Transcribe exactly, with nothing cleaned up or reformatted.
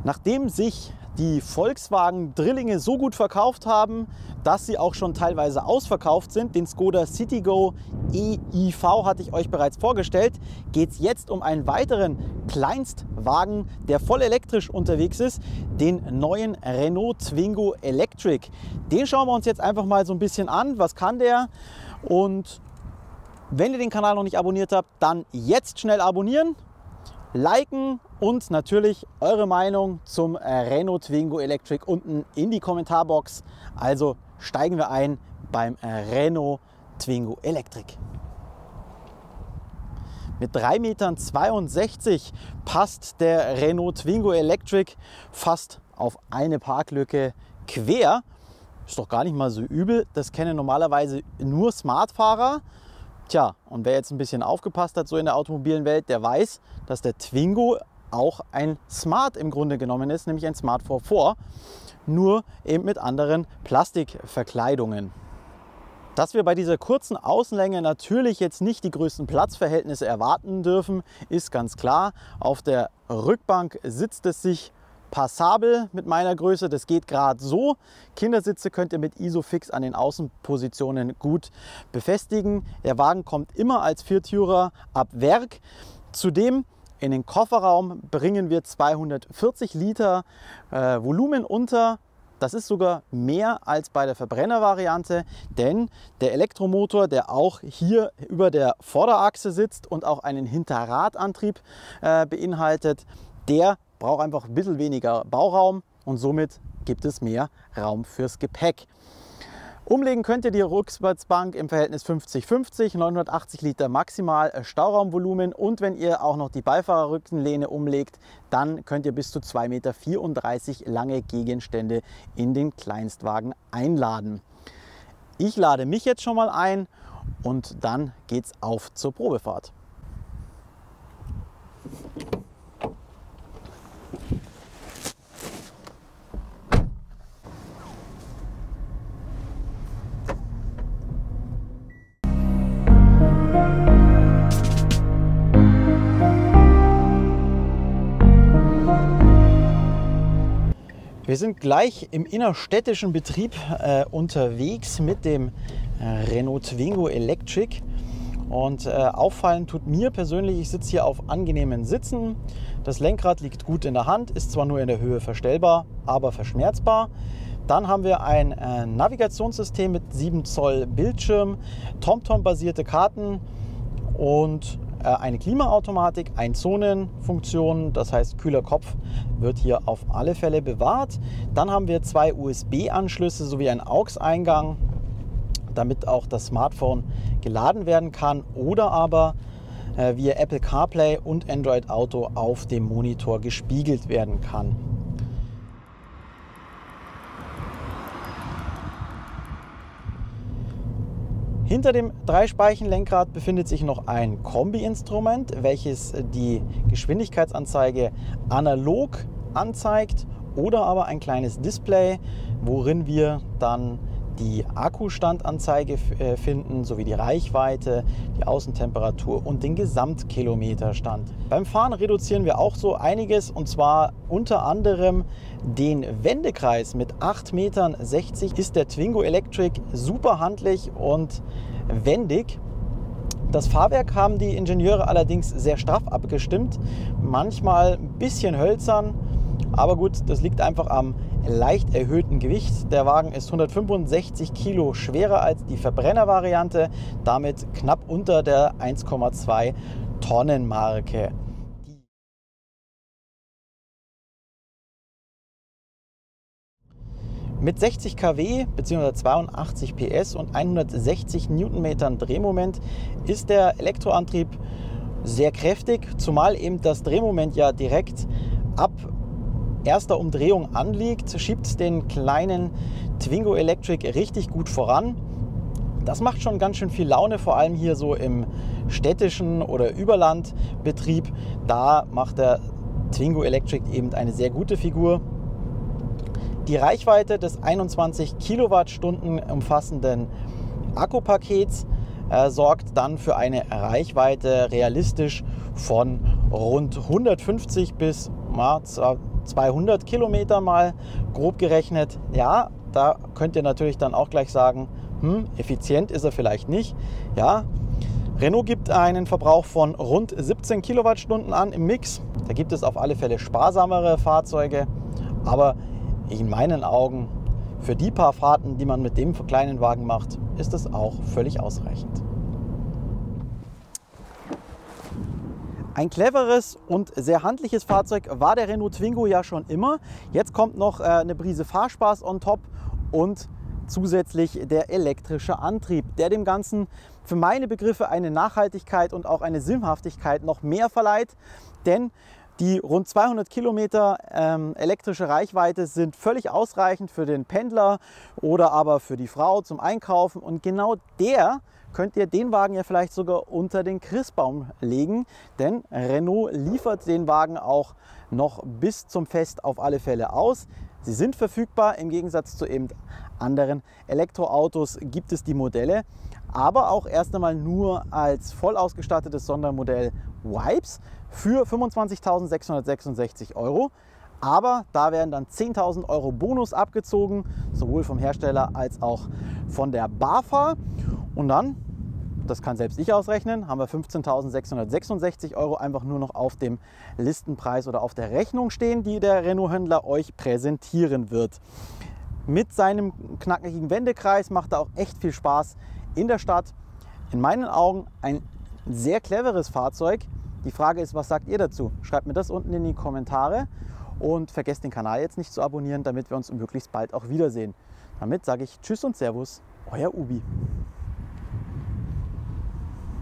Nachdem sich die Volkswagen-Drillinge so gut verkauft haben, dass sie auch schon teilweise ausverkauft sind, den Skoda Citigo E I V hatte ich euch bereits vorgestellt, geht es jetzt um einen weiteren Kleinstwagen, der voll elektrisch unterwegs ist, den neuen Renault Twingo Electric. Den schauen wir uns jetzt einfach mal so ein bisschen an. Was kann der? Und wenn ihr den Kanal noch nicht abonniert habt, dann jetzt schnell abonnieren, liken und natürlich eure Meinung zum Renault Twingo Electric unten in die Kommentarbox. Also steigen wir ein beim Renault Twingo Electric. Mit drei Meter zweiundsechzig passt der Renault Twingo Electric fast auf eine Parklücke quer. Ist doch gar nicht mal so übel. Das kennen normalerweise nur Smartfahrer. Tja, und wer jetzt ein bisschen aufgepasst hat so in der automobilen Welt, der weiß, dass der Twingo auch ein Smart im Grunde genommen ist, nämlich ein Smart vier vier, nur eben mit anderen Plastikverkleidungen. Dass wir bei dieser kurzen Außenlänge natürlich jetzt nicht die größten Platzverhältnisse erwarten dürfen, ist ganz klar. Auf der Rückbank sitzt es sich passabel mit meiner Größe, das geht gerade so. Kindersitze könnt ihr mit Isofix an den Außenpositionen gut befestigen. Der Wagen kommt immer als Viertürer ab Werk. Zudem in den Kofferraum bringen wir zweihundertvierzig Liter äh, Volumen unter. Das ist sogar mehr als bei der Verbrennervariante, denn der Elektromotor, der auch hier über der Vorderachse sitzt und auch einen Hinterradantrieb äh, beinhaltet, der braucht einfach ein bisschen weniger Bauraum und somit gibt es mehr Raum fürs Gepäck. Umlegen könnt ihr die Rücksitzbank im Verhältnis fünfzig fünfzig, neunhundertachtzig Liter maximal Stauraumvolumen, und wenn ihr auch noch die Beifahrerrückenlehne umlegt, dann könnt ihr bis zu zwei Meter vierunddreißig lange Gegenstände in den Kleinstwagen einladen. Ich lade mich jetzt schon mal ein und dann geht's auf zur Probefahrt. Wir sind gleich im innerstädtischen Betrieb äh, unterwegs mit dem äh, Renault Twingo Electric. Und äh, auffallen tut mir persönlich, ich sitze hier auf angenehmen Sitzen. Das Lenkrad liegt gut in der Hand, ist zwar nur in der Höhe verstellbar, aber verschmerzbar. Dann haben wir ein äh, Navigationssystem mit sieben Zoll Bildschirm, TomTom-basierte Karten und eine Klimaautomatik, Einzonenfunktion, das heißt kühler Kopf wird hier auf alle Fälle bewahrt. Dann haben wir zwei U S B-Anschlüsse sowie einen A U X-Eingang, damit auch das Smartphone geladen werden kann oder aber äh, via Apple CarPlay und Android Auto auf dem Monitor gespiegelt werden kann. Hinter dem Dreispeichenlenkrad befindet sich noch ein Kombi-Instrument, welches die Geschwindigkeitsanzeige analog anzeigt, oder aber ein kleines Display, worin wir dann die Akkustandanzeige finden, sowie die Reichweite, die Außentemperatur und den Gesamtkilometerstand. Beim Fahren reduzieren wir auch so einiges, und zwar unter anderem den Wendekreis. Mit acht Meter sechzig ist der Twingo Electric super handlich und wendig. Das Fahrwerk haben die Ingenieure allerdings sehr straff abgestimmt, manchmal ein bisschen hölzern, aber gut, das liegt einfach am leicht erhöhten Gewicht. Der Wagen ist hundertfünfundsechzig Kilo schwerer als die Verbrennervariante, damit knapp unter der eins Komma zwei Tonnen Marke. Mit sechzig Kilowatt bzw. zweiundachtzig P S und hundertsechzig Newtonmetern Drehmoment ist der Elektroantrieb sehr kräftig, zumal eben das Drehmoment ja direkt ab erster Umdrehung anliegt, schiebt den kleinen Twingo Electric richtig gut voran. Das macht schon ganz schön viel Laune, vor allem hier so im städtischen oder Überlandbetrieb. Da macht der Twingo Electric eben eine sehr gute Figur. Die Reichweite des einundzwanzig Kilowattstunden umfassenden Akkupakets äh, sorgt dann für eine Reichweite realistisch von rund hundertfünfzig bis zweihundert Kilometer mal grob gerechnet. Ja, da könnt ihr natürlich dann auch gleich sagen, hm, effizient ist er vielleicht nicht. Ja, Renault gibt einen Verbrauch von rund siebzehn Kilowattstunden an im Mix. Da gibt es auf alle Fälle sparsamere Fahrzeuge, aber in meinen Augen für die paar Fahrten, die man mit dem kleinen Wagen macht, ist es auch völlig ausreichend. Ein cleveres und sehr handliches Fahrzeug war der Renault Twingo ja schon immer. Jetzt kommt noch eine Prise Fahrspaß on top und zusätzlich der elektrische Antrieb, der dem Ganzen für meine Begriffe eine Nachhaltigkeit und auch eine Sinnhaftigkeit noch mehr verleiht. Denn die rund zweihundert Kilometer ähm, elektrische Reichweite sind völlig ausreichend für den Pendler oder aber für die Frau zum Einkaufen. Und genau der könnt ihr den Wagen ja vielleicht sogar unter den Christbaum legen, denn Renault liefert den Wagen auch noch bis zum Fest auf alle Fälle aus. Sie sind verfügbar, im Gegensatz zu eben anderen Elektroautos gibt es die Modelle, aber auch erst einmal nur als voll ausgestattetes Sondermodell Vibes für fünfundzwanzigtausendsechshundertsechsundsechzig Euro. Aber da werden dann zehntausend Euro Bonus abgezogen, sowohl vom Hersteller als auch von der BAFA. Und dann, das kann selbst ich ausrechnen, haben wir fünfzehntausendsechshundertsechsundsechzig Euro einfach nur noch auf dem Listenpreis oder auf der Rechnung stehen, die der Renault-Händler euch präsentieren wird. Mit seinem knackigen Wendekreis macht er auch echt viel Spaß in der Stadt. In meinen Augen ein sehr cleveres Fahrzeug. Die Frage ist, was sagt ihr dazu? Schreibt mir das unten in die Kommentare und vergesst den Kanal jetzt nicht zu abonnieren, damit wir uns möglichst bald auch wiedersehen. Damit sage ich Tschüss und Servus, euer Ubi.